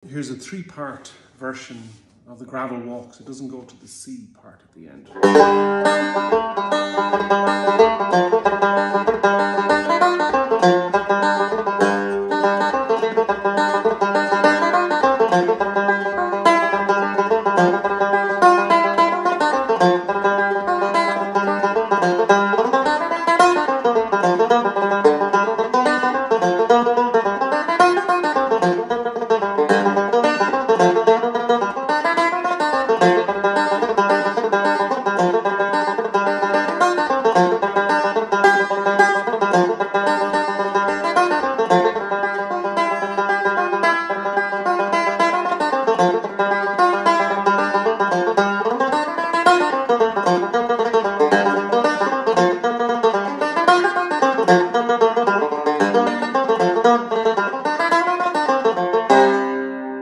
Here's a 3-part version of the gravel walks. It doesn't go to the C part at the end.